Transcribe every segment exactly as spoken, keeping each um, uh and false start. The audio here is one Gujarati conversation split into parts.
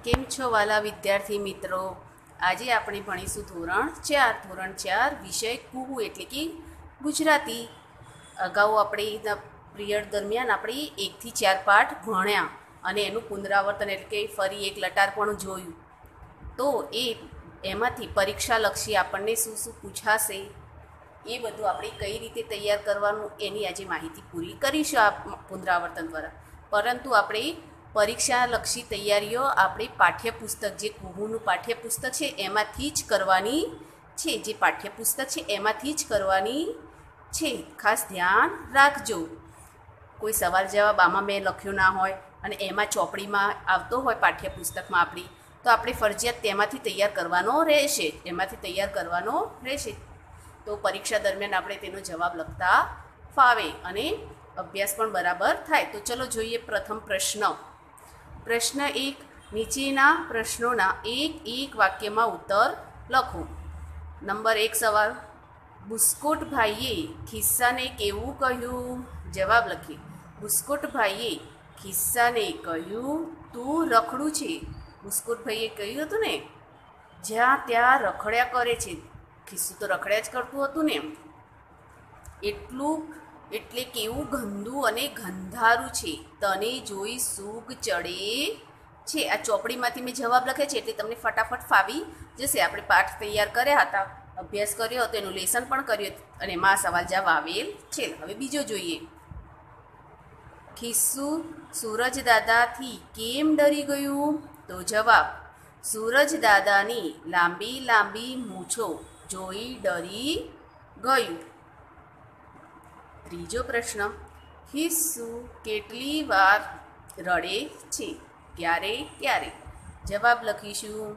કેમ છો વાલા વિદ્યાર્થી મિત્રો? આજે આપણે ભણીશું ધોરણ ચાર ધોરણ ચાર વિષય કુહુ એટલે કે ગુજરાતી. અગાઉ આપણે પિરિયડ દરમિયાન આપણે એકથી ચાર પાઠ ભણ્યા અને એનું પુનરાવર્તન એટલે કે ફરી એક લટાર પણ જોયું. તો એ એમાંથી પરીક્ષાલક્ષી આપણને શું શું પૂછાશે એ બધું આપણે કઈ રીતે તૈયાર કરવાનું એની આજે માહિતી પૂરી કરીશું આ પુનરાવર્તન દ્વારા. પરંતુ આપણે પરીક્ષાલક્ષી તૈયારીઓ આપણે પાઠ્યપુસ્તક જે કુહુનું પાઠ્યપુસ્તક છે એમાંથી જ કરવાની છે જે પાઠ્યપુસ્તક છે એમાંથી જ કરવાની છે. ખાસ ધ્યાન રાખજો. કોઈ સવાલ જવાબ આમાં મેં લખ્યો ના હોય અને એમાં ચોપડીમાં આવતો હોય પાઠ્યપુસ્તકમાં આપણી, તો આપણે ફરજિયાત તેમાંથી તૈયાર કરવાનો રહેશે એમાંથી તૈયાર કરવાનો રહેશે તો પરીક્ષા દરમિયાન આપણે તેનો જવાબ લખતા ફાવે અને અભ્યાસ પણ બરાબર થાય. તો ચલો જોઈએ પ્રથમ પ્રશ્ન. પ્રશ્ન એક, નીચેના પ્રશ્નોના એક એક વાક્યમાં ઉત્તર લખો. નંબર એક સવાલ, બુસ્કોટભાઈએ ખિસ્સાને કેવું કહ્યું? જવાબ લખીએ. બુસ્કોટભાઈએ ખિસ્સાને કહ્યું, તું રખડું છે. બુસ્કોટભાઈએ કહ્યું હતું ને, જ્યાં ત્યાં રખડ્યા કરે છે. ખિસ્સું તો રખડ્યા જ કરતું હતું ને. એટલું એટલે કેવું ગંદુ અને ગંધારું છે, તને જોઈ સૂગ ચડે છે. આ ચોપડીમાંથી મેં જવાબ લખે છે એટલે તમને ફટાફટ ફાવી જશે. આપણે પાઠ તૈયાર કર્યા હતા, અભ્યાસ કર્યો હતો, એનું લેસન પણ કર્યું અને એમાં સવાલ જવાબ આવેલ છે. હવે બીજો જોઈએ. ખિસ્સું સૂરજ દાદાથી કેમ ડરી ગયું? તો જવાબ, સૂરજ દાદાની લાંબી લાંબી મૂછો જોઈ ડરી ગયું. ત્રીજો પ્રશ્ન, ખિસ્સું કેટલી વાર રડે છે? ક્યારે ક્યારે? જવાબ લખીશું.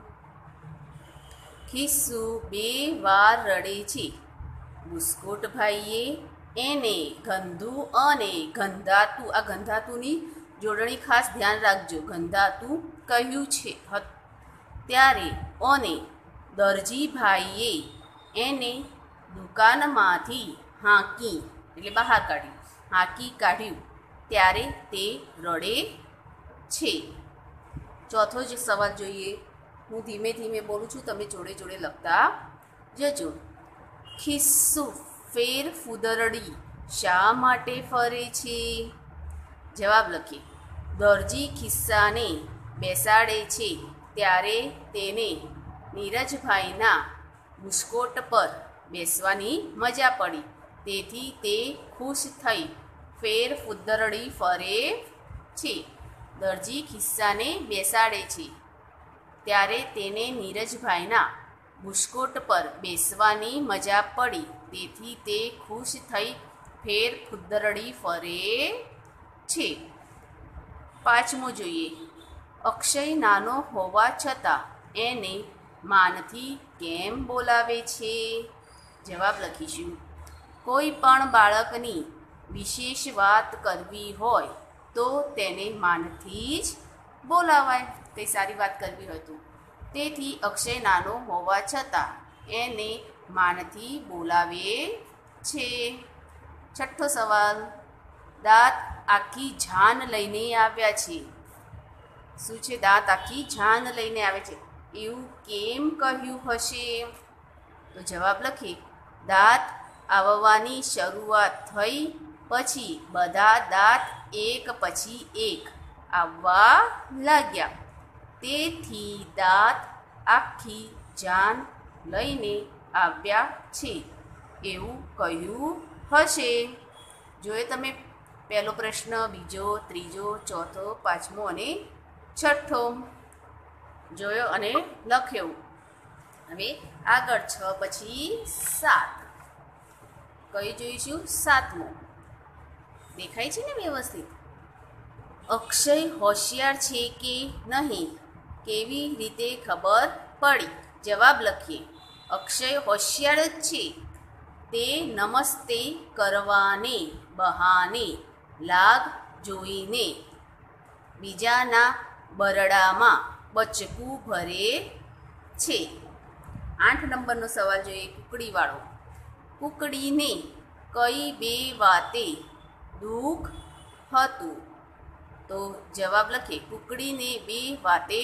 ખિસ્સું બે વાર રડે છે. બુસ્કોટભાઈએ એને ગંદુ અને ગંધાતું, આ ગંધાતુંની જોડણી ખાસ ધ્યાન રાખજો, ગંધાતું કહ્યું છે ત્યારે અને દરજીભાઈએ એને દુકાનમાંથી હાંકી એટલે બહાર કાઢ્યું હાંકી કાઢ્યું ત્યારે તે રડે છે. ચોથો જ સવાલ જોઈએ. હું ધીમે ધીમે બોલું છું, તમે જોડે જોડે લખતા જજો. ખિસ્સું ફેર ફૂદરડી શા માટે ફરે છે? જવાબ લખીએ. દરજી ખિસ્સાને બેસાડે છે ત્યારે તેને નીરજભાઈના બુસ્કોટ પર બેસવાની મજા પડી, તેથી તે ખુશ થઈ ફેર ફૂદરડી ફરે છે. દરજી ખિસ્સાને બેસાડે છે ત્યારે તેને નીરજભાઈના બુસ્કોટ પર બેસવાની મજા પડી, તેથી તે ખુશ થઈ ફેર ફૂદરડી ફરે છે. પાંચમો જોઈએ. અક્ષય નાનો હોવા છતાં એને માનથી કેમ બોલાવે છે? જવાબ લખીશું. કોઈ પણ બાળકની વિશેષ વાત કરવી હોય તો તેને માનથી જ બોલાવાય, કંઈ સારી વાત કરવી હોય તો. તેથી અક્ષય નાનો હોવા છતાં એને માનથી બોલાવે છે. છઠ્ઠો સવાલ, દાંત આખી જાન લઈને આવ્યા છે. શું છે? દાંત આખી જાન લઈને આવે છે. એવું કેમ કહ્યું હશે? તો જવાબ લખીએ. દાંત આવવાની શરૂઆત થઈ પછી બધા દાંત એક પછી એક આવવા લાગ્યા, તેથી દાંત આખી જાન લઈને આવ્યા છે એવું કહ્યું હશે. જોઈએ તમે પહેલો પ્રશ્ન, બીજો, ત્રીજો, ચોથો, પાંચમો અને છઠ્ઠો જોયો અને લખ્યો. હવે આગળ છ પછી સાત. કઈ જોઈશું? સાતમો. દેખાય છે ને વ્યવસ્થિત? અક્ષય હોશિયાર છે કે નહીં કેવી રીતે ખબર પડી? જવાબ લખીએ. અક્ષય હોશિયાર જ છે. તે નમસ્તે કરવાને બહાને લાગ જોઈને બીજાના બરડામાં બચકું ભરે છે. આઠ નંબરનો સવાલ જોઈએ, કુકડીવાળો. કુકડીને કઈ બે વાતે દુઃખ હતું? તો જવાબ લખીએ. કુકડીને બે વાતે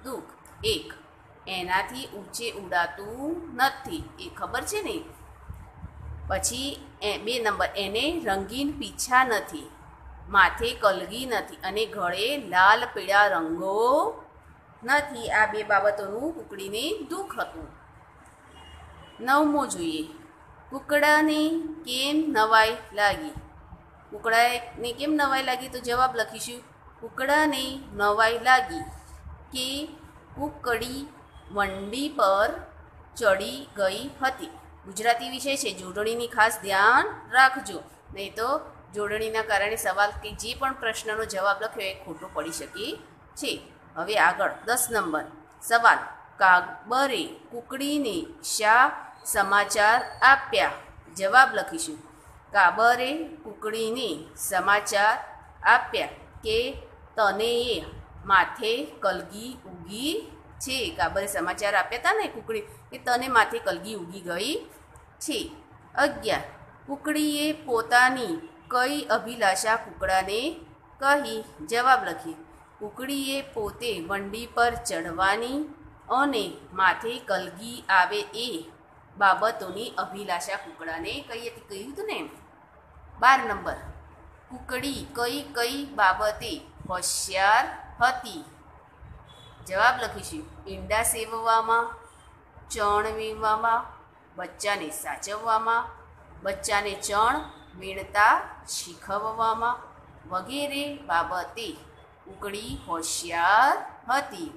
દુઃખ. એક, એનાથી ઊંચે ઉડાતું નથી, એ ખબર છે ને. પછી એ બે નંબર, એને રંગીન પીછા નથી, માથે કલગી નથી અને ગળે લાલ પીળા રંગો નથી. આ બે બાબતોનું કુકડીને દુઃખ હતું. નવમો જોઈએ, કુકડાને કેમ નવાઈ લાગી. કુકડાને કેમ નવાઈ લાગી? તો જવાબ લખીશું, કુકડાને નવાઈ લાગી કે કુકડી વંડી પર ચડી ગઈ હતી. ગુજરાતી વિષય છે, જોડણીની ખાસ ધ્યાન રાખજો, નહીં તો જોડણીના કારણે સવાલ કે જે પણ પ્રશ્નનો જવાબ લખ્યો એ ખોટો પડી શકે છે. હવે આગળ દસ નંબર સવાલ, કાબરે કુકડીને શા સમાચાર આપ્યા. જવાબ લખીશું, કાબરે કુકડીને સમાચાર આપ્યા કે તને એ માથે કલગી ઉગી છે. કાબરે સમાચાર આપ્યા હતા ને કુકડી કે તને માથે કલગી ઉગી ગઈ છે. અગિયાર, કુકડીએ પોતાની કઈ અભિલાષા કુકડાને કહી. જવાબ લખીએ, કુકડીએ પોતે વંડી પર ચડવાની અને માથે કલગી આવે એ બાબતોની અભિલાષા કુકડાને કહી હતી. કહ્યું હતું ને. બાર નંબર, કુકડી કઈ કઈ બાબતે હોશિયાર હતી. જવાબ લખીશું, ઈંડા સેવવામાં, ચણ વીણવામાં, બચ્ચાને સાચવવામાં, બચ્ચાને ચણ વીણતા શીખવવામાં વગેરે બાબતે કુકડી હોશિયાર હતી.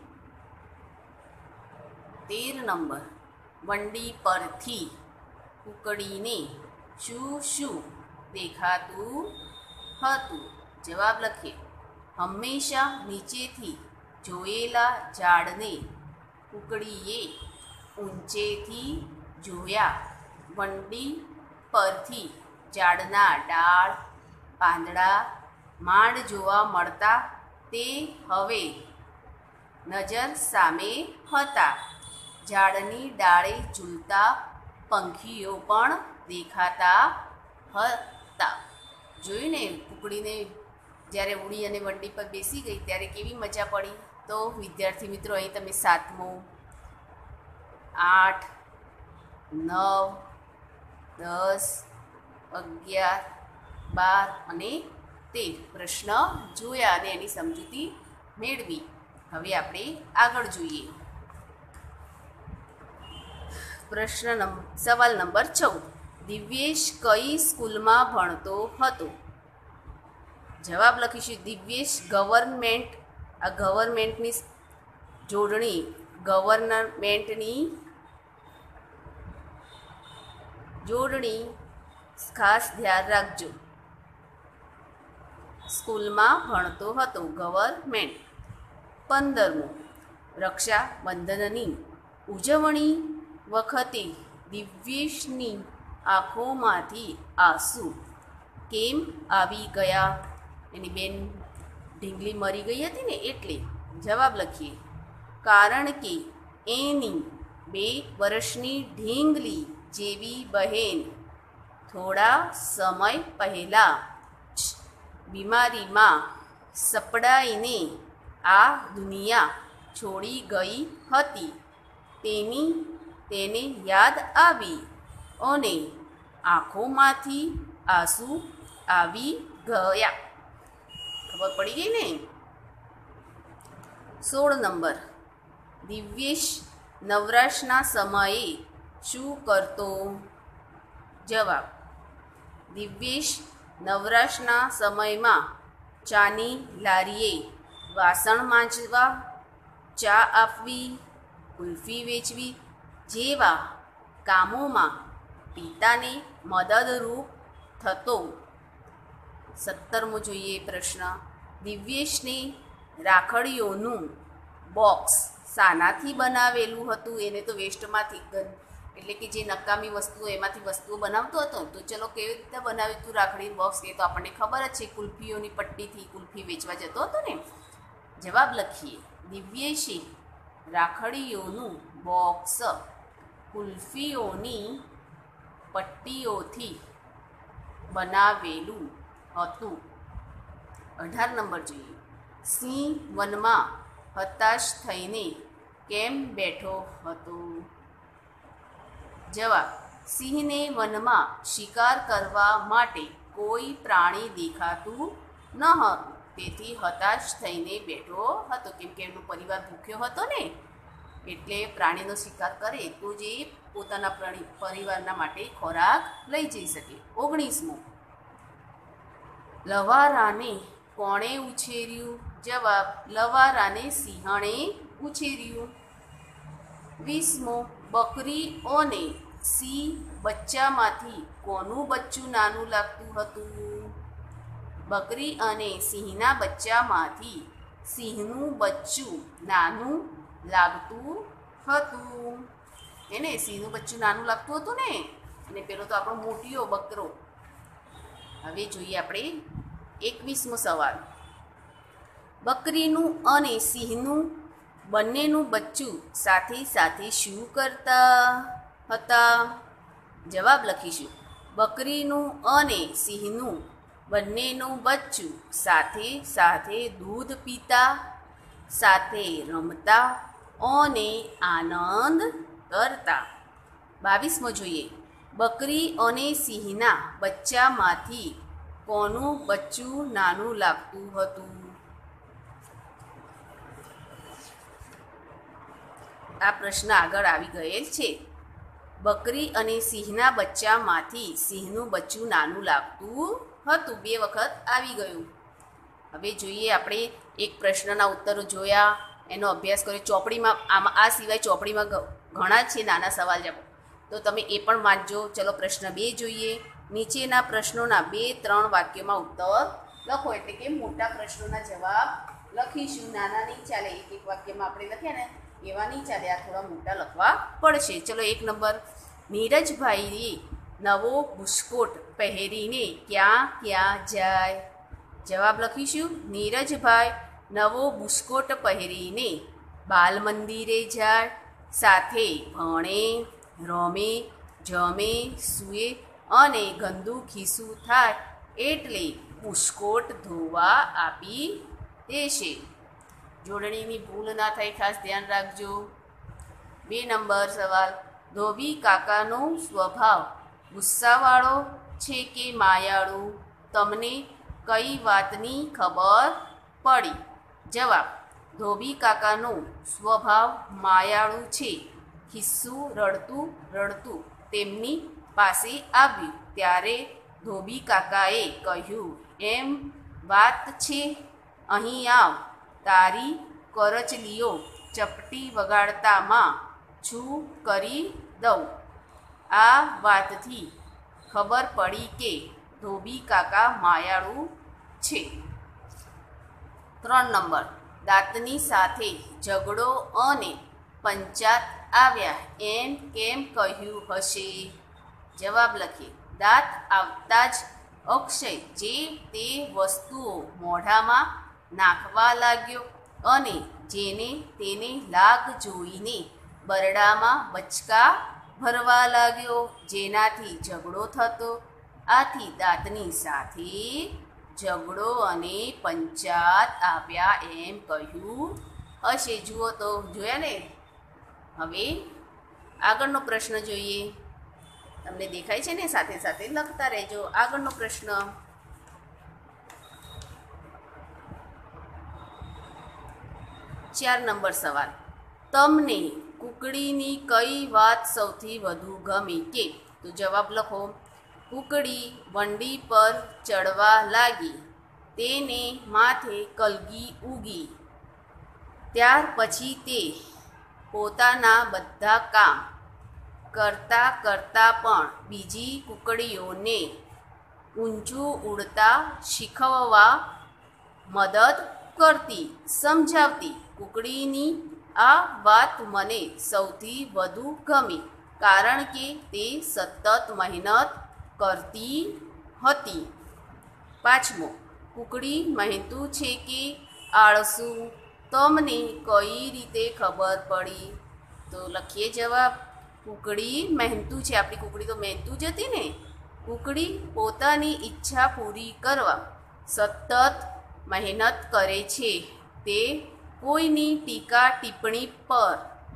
તેર નંબર, વંડી પરથી કુકડીને શું શું દેખાતું હતું. જવાબ લખીએ, હંમેશા નીચેથી જોયેલા ઝાડને કુકડીએ ઊંચેથી જોયા. વંડી પરથી ઝાડના ડાળ, પાંદડા, માંડ જોવા મળતા તે હવે નજર સામે હતા. ઝાડની ડાળે ઝૂલતા પંખીઓ પણ દેખાતા હતા. જોયું ને, કુકડીને જ્યારે ઉડી અને વંડી પર બેસી ગઈ ત્યારે કેવી મજા પડી. તો વિદ્યાર્થી મિત્રો, અહીં તમે સાતમો, આઠ, નવ, દસ, અગિયાર, બાર અને તેર પ્રશ્ન જોયા અને એની સમજૂતી મેળવી. હવે આપણે આગળ જોઈએ. પ્રશ્ન નંબર સવાલ નંબર ચૌદ, દિવ્યેશ કઈ સ્કૂલમાં ભણતો હતો. જવાબ લખીશું, દિવ્યેશ ગવર્મેન્ટ, આ ગવર્મેન્ટની જોડણી, ગવર્નમેન્ટની જોડણી ખાસ ધ્યાન રાખજો. સ્કૂલમાં ભણતો હતો, ગવર્મેન્ટ. પંદરમું, રક્ષાબંધનની ઉજવણી વખતે દિવ્યેશની આંખોમાંથી આંસુ કેમ આવી ગયા. એની બેન ઢીંગલી મરી ગઈ હતી ને એટલે. જવાબ લખીએ, કારણ કે એની બે વર્ષની ઢીંગલી જેવી બહેન થોડા સમય પહેલાં જ બીમારીમાં સપડાઈને આ દુનિયા છોડી ગઈ હતી. તેની તેને યાદ આવી અને આંખોમાંથી આંસુ આવી ગયા. ખબર પડી ગઈ ને. સોળ નંબર, દિવ્યેશ નવરાશના સમયે શું કરતો. જવાબ, દિવ્યેશ નવરાશના સમયમાં ચાની લારીએ વાસણ માંજવા, ચા આપવી, કુલ્ફી વેચવી જેવા કામોમાં પિતાને મદદરૂપ થતો. સત્તરમો જોઈએ પ્રશ્ન, દિવ્યેશને રાખડીઓનું બોક્સ શાનાથી બનાવેલું હતું. એને તો વેસ્ટમાંથી, એટલે કે જે નકામી વસ્તુઓ એમાંથી વસ્તુઓ બનાવતો હતો. તો ચલો કેવી રીતે બનાવ્યું હતું રાખડી બોક્સ, એ તો આપણને ખબર જ છે. કુલ્ફીઓની પટ્ટીથી કુલ્ફી વેચવા જતો હતો ને. જવાબ લખીએ, દિવ્યેશે રાખડીઓનું બોક્સ કુલ્ફીઓની પટ્ટીઓથી બનાવેલું હતું. અઢાર નંબર જોઈએ, સિંહ વનમાં હતાશ થઈને કેમ બેઠો હતો? જવાબ: સિંહને વનમાં શિકાર કરવા માટે કોઈ પ્રાણી દેખાતું ન હતું, તેથી હતાશ થઈને બેઠો હતો. કેમ કે એમનો પરિવાર ભૂખ્યો હતો ને, એટલે પ્રાણીનો શિકાર કરે તો જે પોતાના પ્રાણી પરિવારના માટે ખોરાક લઈ જઈ શકે. ઓગણીસમો, લવારાને કોણે ઉછેર્યું? જવાબ: લવારાને સિંહણે ઉછેર્યું. વીસમો, બકરીઓને સિંહ બચ્ચામાંથી કોનું બચ્ચું નાનું લાગતું હતું? બકરી અને સિંહના બચ્ચામાંથી સિંહનું બચ્ચું નાનું લાગતું હતું. એને સિંહનું બચ્ચું નાનું લાગતું હતું ને, અને પેલો તો આપણો મોટીયો બકરો. હવે જોઈએ આપણે એકવીસમો સવાલ. બકરીનું અને સિંહનું બંનેનું બચ્ચું સાથે સાથે શું કરતા હતા? જવાબ લખીશું. બકરીનું અને સિંહનું બંનેનું બચ્ચું સાથે સાથે દૂધ પીતા, સાથે રમતા અને આનંદ કરતા. બાવીસમો જોઈએ. બકરી અને સિંહના બચ્ચામાંથી કોનું બચ્ચું નાનું લાગતું હતું? આ પ્રશ્ન આગળ આવી ગયેલ છે. બકરી અને સિંહના બચ્ચામાંથી સિંહનું બચ્ચું નાનું લાગતું હતું. બે વખત આવી ગયું. હવે જોઈએ આપણે એક પ્રશ્નના ઉત્તરો જોયા, એનો અભ્યાસ કર્યો. ચોપડીમાં આમાં આ સિવાય ચોપડીમાં ઘણા છે નાના સવાલ જવાબ, તો તમે એ પણ વાંચજો. ચલો પ્રશ્ન બે જોઈએ. નીચેના પ્રશ્નોના બે ત્રણ વાક્યોમાં ઉત્તર લખો. એટલે કે મોટા પ્રશ્નોના જવાબ લખીશું. નાના નહીં ચાલે, એક એક વાક્યમાં આપણે લખ્યા ને એવા નહીં ચાલે, આ થોડા મોટા લખવા પડશે. ચલો એક નંબર. નીરજભાઈએ નવો બુસ્કોટ પહેરીને ક્યાં ક્યાં જાય? જવાબ લખીશું. નીરજભાઈ નવો બુસ્કોટ પહેરીને બાલ મંદિરે જાય, સાથે ભણે, રમે, જમે, સૂએ અને ગંદુ ખીસું થાય એટલે બુસ્કોટ ધોવા આપી દેશે. જોડણીની ભૂલ ના થાય, ખાસ ધ્યાન રાખજો. બે નંબર સવાલ. ધોબી કાકાનો સ્વભાવ ગુસ્સાવાળો છે કે માયાળુ? તમને કઈ વાતની ખબર પડી? જવાબ: ધોબી કાકાનો સ્વભાવ માયાળુ છે. ખિસ્સું રડતું રડતું તેમની પાસે આવ્યું ત્યારે ધોબી કાકાએ કહ્યું, એમ વાત છે, અહીં આવ, તારી કરચલીઓ ચપટી વગાડતામાં છું કરી દઉં. આ વાતથી ખબર પડી કે ધોબી કાકા માયાળુ છે. ત્રણ નંબર. દાંતની સાથે ઝઘડો અને પંચાત આવ્યા એમ કેમ કહ્યું હશે? જવાબ લખીએ. દાંત આવતા જ અક્ષય જે તે વસ્તુઓ મોઢામાં નાખવા લાગ્યો અને જેને તેને લાગ જોઈને બરડામાં બચકા ભરવા લાગ્યો, જેનાથી ઝઘડો થતો. આથી દાંતની સાથે ઝઘડો અને પંચાત આવ્યા એમ કહ્યું હશે. જુઓ તો જોયા ને. હવે આગળનો પ્રશ્ન જોઈએ. તમને દેખાય છે ને, સાથે સાથે લખતા રહેજો. આગળનો પ્રશ્ન. ચાર નંબર સવાલ. તમને કુકડીની કઈ વાત સૌથી વધુ ગમી? કે તો જવાબ લખો. કુકડી વંડી પર ચડવા લાગી, તેને માથે કલગી ઉગી. ત્યાર પછી તે પોતાના બધા કામ કરતાં કરતાં પણ બીજી કુકડીઓને ઊંચું ઉડતા શીખવવા મદદ કરતી, સમજાવતી. કુકડીની આ વાત મને સૌથી વધુ ગમી, કારણ કે તે સતત મહેનત કરતી હતી. પાંચમો. કુકડી મહેનતુ છે કે આળસુ? તમને કઈ રીતે ખબર પડી? તો લખીએ જવાબ. કુકડી મહેનતુ છે. આપણી કુકડી તો મહેનતુ જ હતી ને. કુકડી પોતાની ઈચ્છા પૂરી કરવા સતત મહેનત કરે છે. તે કોઈની ટીકા ટિપ્પણી પર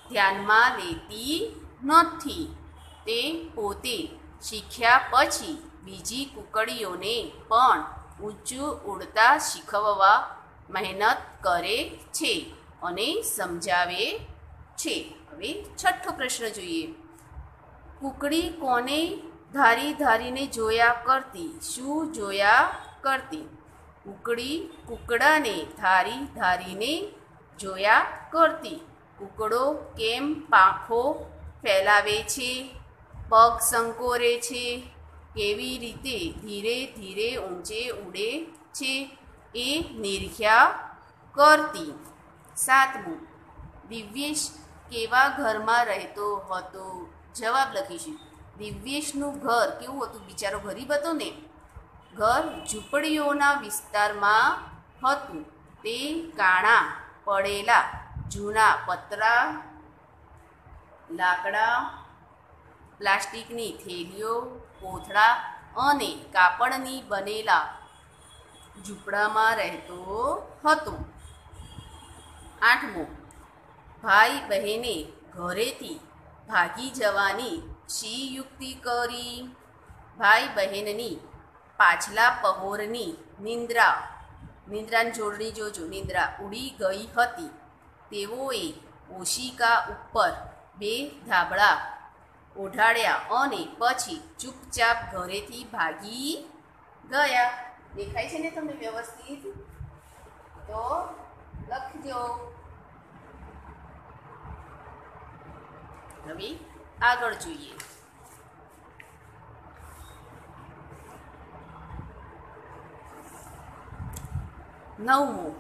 ધ્યાનમાં લેતી નથી. તે પોતે શીખ્યા પછી બીજી કુકડીઓને પણ ઊંચું ઉડતા શીખવવા મહેનત કરે છે અને સમજાવે છે. હવે છઠ્ઠો પ્રશ્ન જોઈએ. કુકડી કોને ધારી ધારીને જોયા કરતી? શું જોયા કરતી? કુકડી કુકડાને ધારી ધારીને જોયા કરતી. કુકડો કેમ પાંખો ફેલાવે છે, પગ સંકોરે છે, કેવી રીતે ધીરે ધીરે ઊંચે ઉડે છે એ નિરખ્યા કરતી. સાતમું. દિવ્યેશ કેવા ઘરમાં રહેતો હતો? જવાબ લખીશું. દિવ્યેશનું ઘર કેવું હતું? બિચારો ગરીબ હતો ને. ઘર ઝૂંપડીઓના વિસ્તારમાં હતું. તે કાણા પડેલા જૂના પતરા, લાકડા, પ્લાસ્ટિકની થેલીઓ, કોથળા અને કાપડની બનેલા ઝૂંપડામાં રહેતો હતો. આઠમું. ભાઈ બહેને ઘરેથી ભાગી જવાની શી યુક્તિ કરી? ભાઈ બહેનની પાછલા પહોરની નિંદ્રા નિંદ્રાની જોડણી જોજો, નિંદ્રા ઉડી ગઈ હતી. તેઓએ ઓશિકા ઉપર બે ધાબળા ઓઢાડ્યા અને પછી ચૂપચાપ ઘરેથી ભાગી ગયા. દેખાય છે ને તમને વ્યવસ્થિત? તો લખજો. હવે આગળ જોઈએ. નવમું.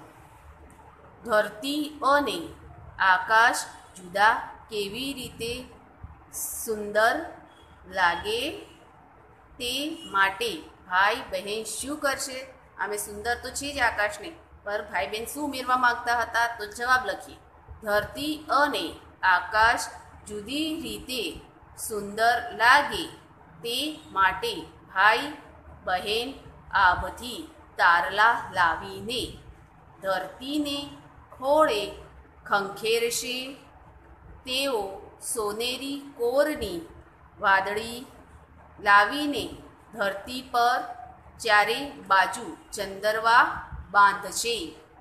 ધરતી અને આકાશ જુદા કેવી રીતે સુંદર લાગે તે માટે ભાઈ બહેન શું કરશે? આમે સુંદર તો છે જ આકાશને, પર ભાઈ બહેન શું ઉમેરવા માંગતા હતા? તો જવાબ લખીએ. ધરતી અને આકાશ જુદી રીતે સુંદર લાગે તે માટે ભાઈ બહેન આભથી તારલા લાવીને ધરતીને ખોળે ખંખેરશે. તેઓ સોનેરી કોરની વાદળી લાવીને ધરતી પર ચારે બાજુ ચંદરવા બાંધશે.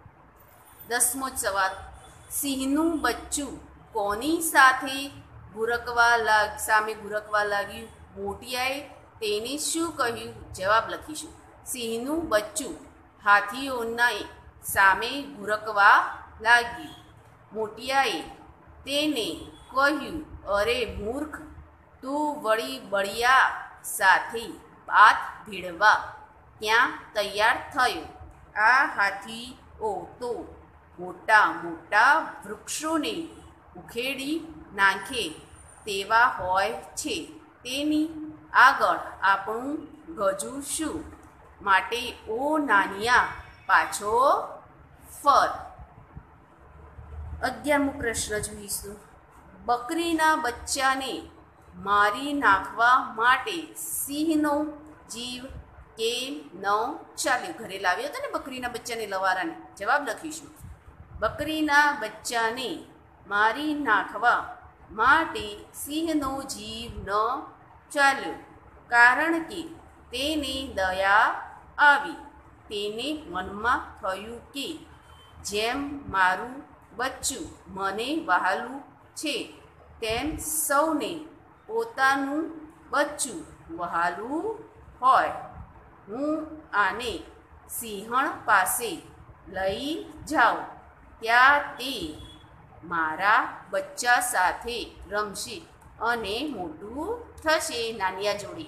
દસમો સવાલ. સિંહનું બચ્ચું કોની સાથે ગુરકવા લાગ સામે ગુરકવા લાગ્યું? મોટિયાએ તેને શું કહ્યું? જવાબ લખીશું. સિંહનું બચ્ચું હાથીઓના સામે ગુરકવા લાગ્યું. મોટિયાએ તેને કહ્યું, અરે મૂર્ખ, તું વળી બળિયા સાથે પાત ભીડવા ક્યાં તૈયાર થયો? આ હાથીઓ તો મોટા મોટા વૃક્ષોને ઉખેડી નાખે તેવા હોય છે. તેની આગળ આપણું ગજું શું? માટે ઓ નાનિયા પાછો ફર. અગિયારમો પ્રશ્ન જોઈશું. બકરીના બચ્ચાને મારી નાખવા માટે સિંહનો જીવ કેમ ન ચાલ્યો? ઘરે લાવ્યો હતો ને બકરીના બચ્ચાને, લવારાને. જવાબ લખીશું. બકરીના બચ્ચાને મારી નાખવા માટે સિંહનો જીવ ન ચાલ્યો કારણ કે તેને દયા આવી. તેને મનમાં થયું કે જેમ મારું બચ્ચું મને વહાલું છે તેમ સૌને પોતાનું બચ્ચું વહાલું હોય. હું આને સિંહણ પાસે લઈ જાઉં, ત્યાં તે મારા બચ્ચા સાથે રમશે અને મોટું થશે નાનિયા જોડે.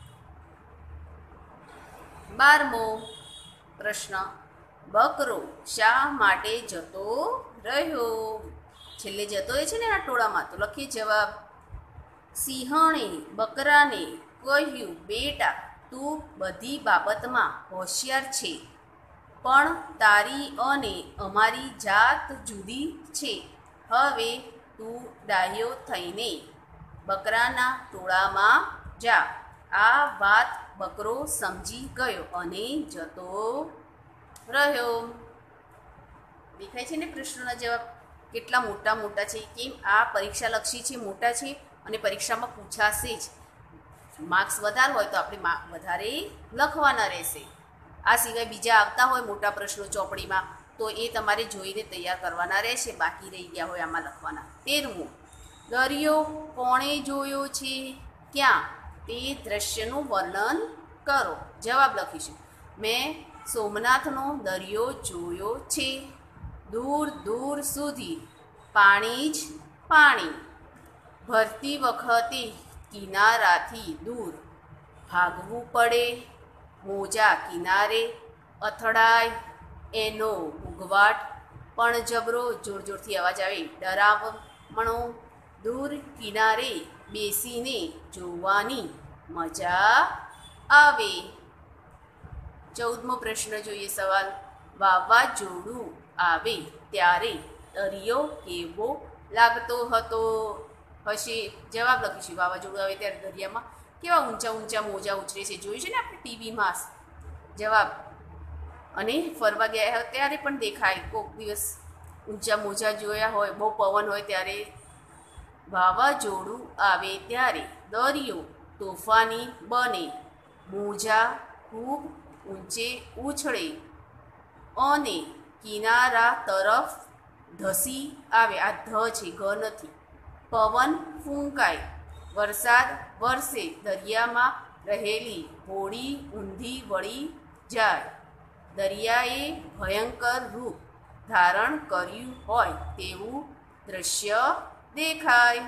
બારમો પ્રશ્ન. બકરો શા માટે જતો રહ્યો? છેલ્લે જતો એ છે ને આ ટોળામાં, તો લખીએ જવાબ. સિંહણે બકરાને કહ્યું, બેટા તું બધી બાબતમાં હોશિયાર છે, પણ તારી અને અમારી જાત જુદી છે. હવે તું ડાહ્યો થઈને બકરાના ટોળામાં જા. આ વાત બકરો સમજી ગયો અને જતો રહ્યો. દેખાય છે ને પ્રશ્નોના જવાબ? કેટલા મોટા મોટા છે, કેમ આ પરીક્ષાલક્ષી છે, મોટા છે અને પરીક્ષામાં પૂછાશે જ. માર્ક્સ વધારે હોય તો આપણે વધારે લખવાના રહેશે. આ સિવાય બીજા આવતા હોય મોટા પ્રશ્નો ચોપડીમાં તો એ તમારે જોઈને તૈયાર કરવાના રહેશે, બાકી રહી ગયા હોય આમાં લખવાના. તેરમું, દરિયો કોણે જોયો છે, ક્યાં, તે દ્રશ્યનું વર્ણન કરો. જવાબ લખીશું. મેં સોમનાથનો દરિયો જોયો છે. દૂર દૂર સુધી પાણી જ પાણી. ભરતી વખતે કિનારાથી દૂર ભાગવું પડે. મોજા કિનારે અથડાય એનો ઉગવાટ પણ જબરો. જોર જોરથી અવાજ આવે. ડરામણો દૂર કિનારે બેસીને જોવાની મજા આવે. ચૌદમો પ્રશ્ન જોઈએ સવાલ. વાવાઝોડું આવે ત્યારે દરિયો કેવો લાગતો હતો હશે. જવાબ લખીશું. વાવાઝોડું આવે ત્યારે દરિયામાં કેવા ઊંચા ઊંચા મોજા ઉછરે છે, જોયું છે ને આપણે ટીવીમાં. જવાબ. અને ફરવા ગયા હોય ત્યારે પણ દેખાય, કોઈક દિવસ ઊંચા મોજા જોયા હોય, બહુ પવન હોય ત્યારે. વાવાઝોડું આવે ત્યારે દરિયો તોફાની બને. મોજા ખૂબ ઊંચે ઉછળે અને કિનારા તરફ ધસી આવે. આ ધ છે, ગ નથી. પવન ફૂંકાય. વરસાદ વરસે. દરિયામાં રહેલી હોડી ઊંધી વળી જાય. દરિયાએ ભયંકર રૂપ ધારણ કર્યું હોય તેવું દ્રશ્ય દેખાય.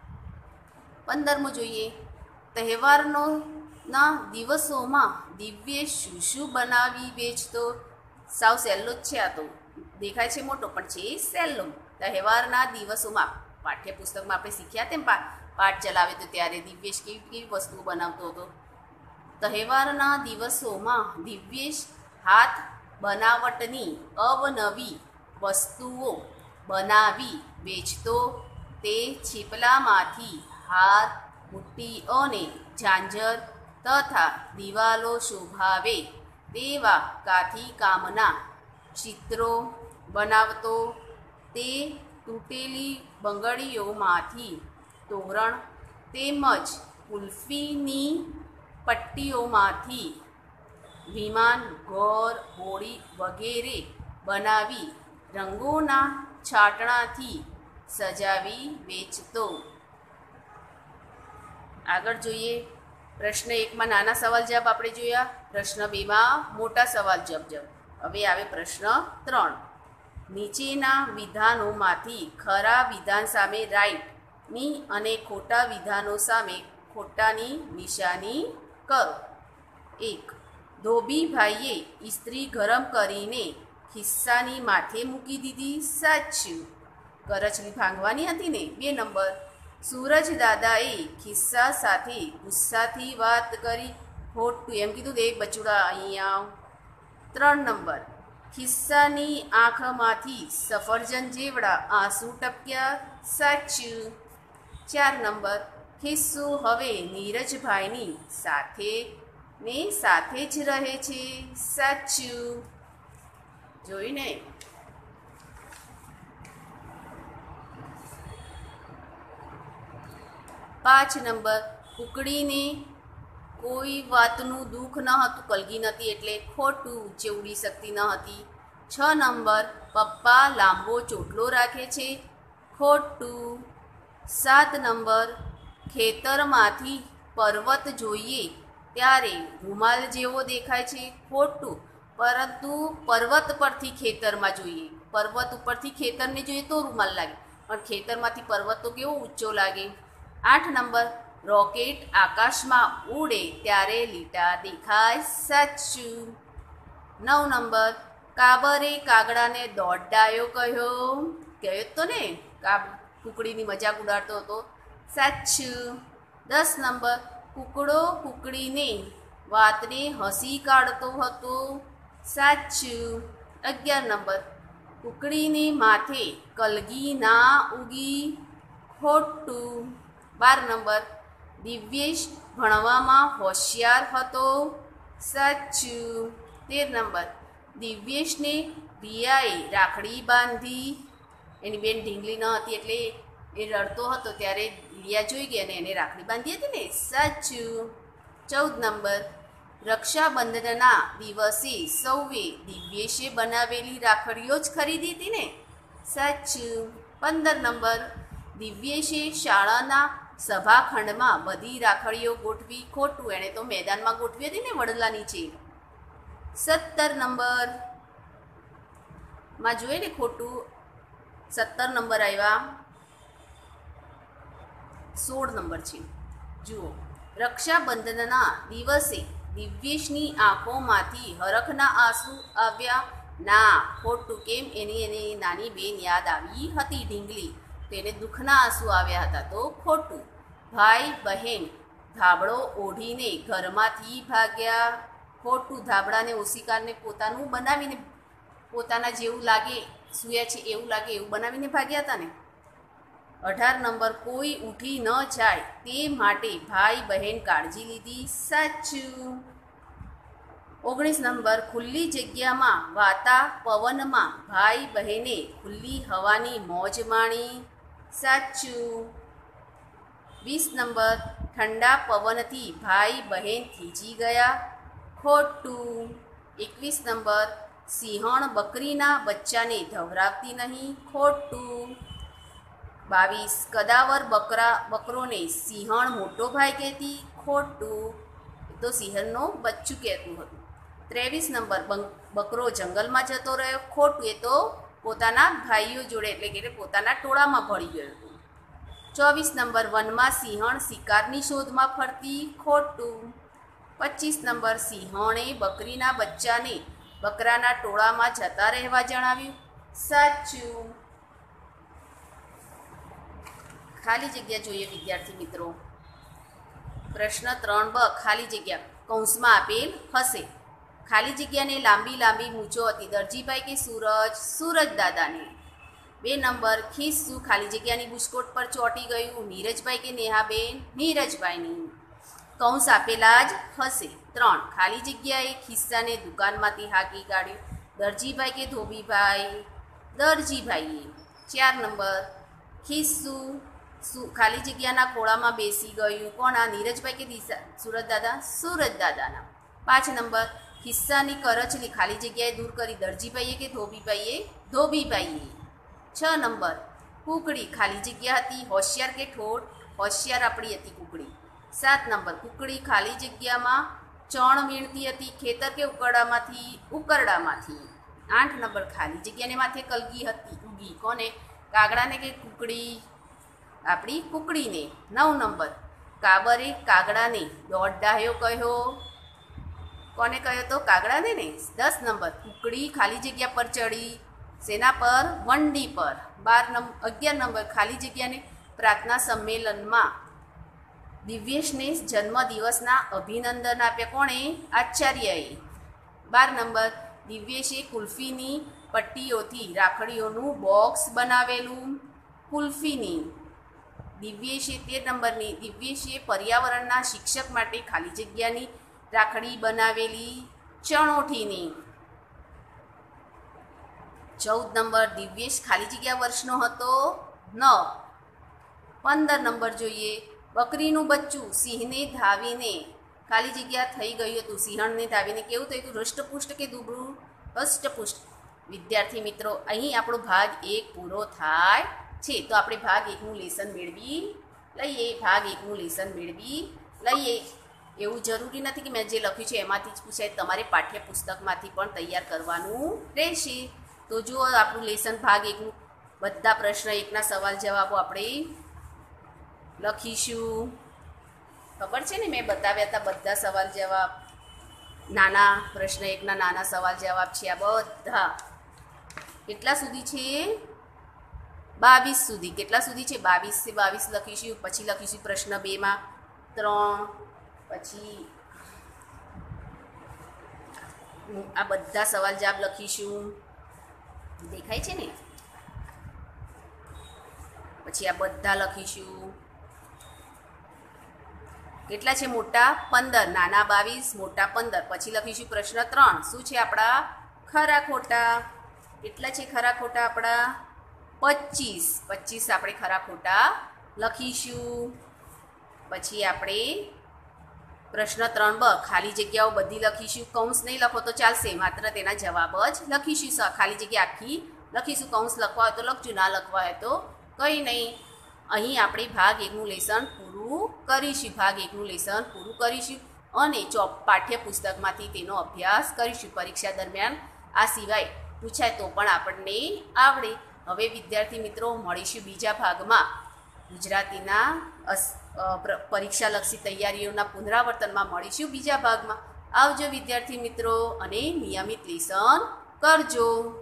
પંદરમું જોઈએ. તહેવારનો ના દિવસોમાં દિવ્ય શું શું બનાવી વેચતો. સાવ સહેલો જ છે આ તો, દેખાય છે મોટો પણ છે સહેલો. તહેવારના દિવસોમાં પાઠ્યપુસ્તકમાં આપણે શીખ્યા તેમ પાઠ ચલાવે તો ત્યારે દિવ્યેશ કેવી કેવી વસ્તુઓ બનાવતો હતો. તહેવારના દિવસોમાં દિવ્યેશ હાથ બનાવટની અવનવી વસ્તુઓ બનાવી વેચતો. તે છીપલામાંથી હાર, બુટ્ટી અને ઝાંઝર તથા દિવાલો શોભાવે તેવા કાથી કામના ચિત્રો બનાવતો. તે તૂટેલી બંગડીઓમાંથી તોરણ તેમજ કુલ્ફીની પટ્ટીઓમાંથી વિમાન, ઘર, હોડી વગેરે બનાવી રંગોના છાંટણાથી સજાવી વેચતો. આગળ જોઈએ. પ્રશ્ન એકમાં નાના સવાલ જવાબ આપણે જોયા. પ્રશ્ન બેમાં મોટા સવાલ જવાબ જવાબ. હવે આવે પ્રશ્ન ત્રણ. નીચેના વિધાનોમાંથી ખરા વિધાન સામે રાઈટની અને ખોટા વિધાનો સામે ખોટાની નિશાની કરો. એક. ધોબીભાઈએ ઇસ્ત્રી ગરમ કરીને ખિસ્સાની માથે મૂકી દીધી. સાચું. કરચલી ભાંગવાની હતી ને. બે નંબર. સૂરજ દાદાએ ખિસ્સા સાથે ગુસ્સાથી વાત કરી. ખોટું. એમ કીધું દે બચુડા અહીંયા. ત્રણ નંબર. ખિસ્સાની આંખમાંથી સફરજન જેવડા આંસુ ટપક્યા. સાચું. ચાર નંબર. ખિસ્સું હવે નીરજભાઈની સાથે ને સાથે જ રહે છે. સાચું. જોઈને. પાંચ નંબર. કુકડીને કોઈ વાતનું દુઃખ ન હતું, કલગી નહોતી એટલે ખોટું. ઊંચે ઉડી શકતી ન હતી. છ નંબર. પપ્પા લાંબો ચોટલો રાખે છે. ખોટું. સાત નંબર. ખેતરમાંથી પર્વત જોઈએ ત્યારે રૂમાલ જેવો દેખાય છે. ખોટું. પરંતુ પર્વત પરથી ખેતરમાં જોઈએ, પર્વત ઉપરથી ખેતરને જોઈએ તો રૂમાલ લાગે, પણ ખેતરમાંથી પર્વત તો કેવો ઊંચો લાગે. આઠ નંબર. રોકેટ આકાશમાં ઉડે ત્યારે લીટા દેખાય. સાચું. નવ નંબર. કાબરે કાગડાને દોડડાયો કહ્યો. કહ્યો તો ને, કાબ કુકડીની મજાક ઉડાડતો હતો. સાચું. દસ નંબર. કુકડો કુકડીને વાતને હસી કાઢતો હતો. સાચું. અગિયાર નંબર. કુકડીને માથે કલગી ના ઉગી. ખોટું. બાર નંબર. દિવ્યેશ ભણવામાં હોશિયાર હતો. સાચું. તેર નંબર. દિવ્યેશને રિયાએ રાખડી બાંધી. એની બેન ઢીંગલી ન હતી એટલે એ રડતો હતો ત્યારે લિયા જોઈ ગઈ અને એને રાખડી બાંધી હતી ને. સાચું. ચૌદ નંબર, રક્ષાબંધનના દિવસે સૌએ દિવ્યેશે બનાવેલી રાખડીઓ જ ખરીદી હતી ને. સાચું. પંદર નંબર, દિવ્યેશે શાળાના સભાખંડમાં બધી રાખડીઓ ગોઠવી. ખોટું, એણે તો મેદાનમાં ગોઠવી હતી ને વડલા નીચે. સત્તર નંબર માં જોઈએ ને ખોટું. સત્તર નંબર આવ્યા. સોળ નંબર છે, જુઓ. રક્ષાબંધનના દિવસે દિવ્યેશની આંખોમાંથી હરખના આંસુ આવ્યા. ના, ખોટું. કેમ? એની એની નાની બેન યાદ આવી હતી ઢીંગલી, તો એને દુઃખના આંસુ આવ્યા હતા, તો ખોટું. ભાઈ બહેન ધાબળો ઓઢીને ઘરમાંથી ભાગ્યા. ખોટું. ધાબળાને ઓશિકારને પોતાનું બનાવીને, પોતાના જેવું લાગે, સૂયા છે એવું લાગે એવું બનાવીને ભાગ્યા હતા ને. અઢાર નંબર, કોઈ ઉઠી ન જાય તે માટે ભાઈ બહેન કાળજી લીધી. સાચું. ઓગણીસ નંબર, ખુલ્લી જગ્યામાં વાતા પવનમાં ભાઈ બહેને ખુલ્લી હવાની મોજ માણી. સાચું. વીસ નંબર, ઠંડા પવનથી ભાઈ બહેન થીજી ગયા. ખોટું. એકવીસ નંબર, સિંહણ બકરીના બચ્ચાને ધવરાવતી નહીં. ખોટું. બાવીસ, કદાવર બકરા બકરોને સિંહણ મોટો ભાઈ કહેતી. ખોટું. તો સિંહણનો બચ્ચું કહેતું હતું. ત્રેવીસ નંબર, બકરો જંગલમાં જતો રહ્યો. ખોટું. એ તો પોતાના ભાઈઓ જોડે એટલે કે પોતાના ટોળામાં ભળી ગયો હતું. ચોવીસ નંબર, વનમાં સિંહણ શિકારની શોધમાં ફરતી. ખોટું. પચીસ નંબર, સિંહણે બકરીના બચ્ચાને બકરાના ટોળામાં જતા રહેવા જણાવ્યું. સાચું. ખાલી જગ્યા જોઈએ વિદ્યાર્થી મિત્રો. પ્રશ્ન ત્રણ બ, ખાલી જગ્યા કૌંસમાં આપેલ હશે. ખાલી જગ્યાને લાંબી લાંબી મૂંછો હતી. દરજીભાઈ કે સૂરજ? સૂરજ દાદાને. બે નંબર, ખિસ્સું ખાલી જગ્યાની બુસ્કોટ પર ચોંટી ગયું. નીરજભાઈ કે નેહાબેન? નીરજભાઈની. કૌંસ આપેલા જ હશે. ત્રણ, ખાલી જગ્યાએ ખિસ્સાને દુકાનમાંથી હાંકી કાઢ્યું. દરજીભાઈ કે ધોબીભાઈ? દરજીભાઈએ. ચાર નંબર, ખિસ્સું શું ખાલી જગ્યાના ખોળામાં બેસી ગયું. કોના? નીરજભાઈ કે દિશા સુરજ દાદા? સુરજ દાદાના. પાંચ નંબર, ખિસ્સાની કરચલી ખાલી જગ્યાએ દૂર કરી. દરજીભાઈએ કે ધોબીભાઈએ? ધોબીભાઈએ. છ નંબર, કુકડી ખાલી જગ્યા હતી. હોશિયાર કે ઠોઠ? હોશિયાર આપણી હતી કુકડી. સાત નંબર, કુકડી ખાલી જગ્યામાં ચણ વીણતી હતી. ખેતર કે ઉકરડામાંથી? ઉકરડામાંથી. આઠ નંબર, ખાલી જગ્યાને માથે કલગી હતી ઉગી. કોને? કાગડાને કે કુકડી? આપણી કુકડીને. નવ નંબર, કાબરે કાગડાને દોઢ ડાહ્યો કહ્યો. કોને કહ્યો તો? કાગડાને ને. દસ નંબર, કુકડી ખાલી જગ્યા પર ચડી. સેના પર? વંડી પર. બાર નંબર અગિયાર નંબર, ખાલી જગ્યાને પ્રાર્થના સંમેલનમાં દિવ્યેશને જન્મદિવસના અભિનંદન આપ્યા. કોણે? આચાર્યએ. બાર નંબર, દિવ્યેશે કુલ્ફીની પટ્ટીઓથી રાખડીઓનું બોક્સ બનાવેલું. કુલ્ફીની. દિવ્યેશે તેર નંબરની, દિવ્યેશે પર્યાવરણના શિક્ષક માટે ખાલી જગ્યાની રાખડી બનાવેલી. ચણોઠીની. ચૌદ નંબર, દિવ્યેશ ખાલી જગ્યા વર્ષનો હતો. નવ. પંદર નંબર જોઈએ, બકરીનું બચ્ચું સિંહને ધાવીને ખાલી જગ્યા થઈ ગયું હતું. સિંહણને ધાવીને કેવું થયું હતું? હૃષ્ટપુષ્ટ કે દુબળું? હૃષ્ટપુષ્ટ. વિદ્યાર્થી મિત્રો, અહીં આપણો ભાગ એક પૂરો થાય છે. તો આપણે ભાગ એકનું લેસન મેળવી લઈએ. ભાગ એકનું લેસન મેળવી લઈએ. એવું જરૂરી નથી કે મેં જે લખ્યું છે એમાંથી જ પૂછાય. તમારે પાઠ્યપુસ્તકમાંથી પણ તૈયાર કરવાનું રહેશે. તો જુઓ આપણું લેસન ભાગ એકનું બધા પ્રશ્ન એકના સવાલ જવાબો આપણે લખીશું. ખબર છે ને, મેં બતાવ્યા હતા બધા સવાલ જવાબ. નાના પ્રશ્ન એકના નાના સવાલ જવાબ છે આ બધા. કેટલા સુધી છે? બાવીસ સુધી. કેટલા સુધી છે? બાવીસ થી બાવીસ લખીશું. પછી લખીશું પ્રશ્ન બેમાં ત્રણ. પછી આ બધા સવાલ જવાબ લખીશું. દેખાય છે ને? પછી આ બધા લખીશું. કેટલા છે? મોટા પંદર, નાના બાવીસ, મોટા પંદર. પછી લખીશું પ્રશ્ન ત્રણ. શું છે આપણા? ખરા ખોટા. કેટલા છે ખરા ખોટા આપણા? પચીસ પચીસ આપણે ખરા ખોટા લખીશું. પછી આપણે પ્રશ્ન ત્રણ બ ખાલી જગ્યાઓ બધી લખીશું. કૌંસ નહીં લખો તો ચાલશે, માત્ર તેના જવાબ જ લખીશું. ખાલી જગ્યા આખી લખીશું. કૌંસ લખવા હોય તો લખજો, ના લખવા હોય તો કંઈ નહીં. અહીં આપણે ભાગ એકનું લેસન પૂરું કરીશું. ભાગ એકનું લેસન પૂરું કરીશું અને ચોપ પાઠ્યપુસ્તકમાંથી તેનો અભ્યાસ કરીશું. પરીક્ષા દરમિયાન આ સિવાય પૂછાય તો પણ આપણને આવડે. હવે વિદ્યાર્થી મિત્રો મળીશું બીજા ભાગમાં. ગુજરાતીના પરીક્ષાલક્ષી તૈયારીઓના પુનરાવર્તનમાં મળીશું બીજા ભાગમાં. આવજો વિદ્યાર્થી મિત્રો અને નિયમિત લેસન કરજો.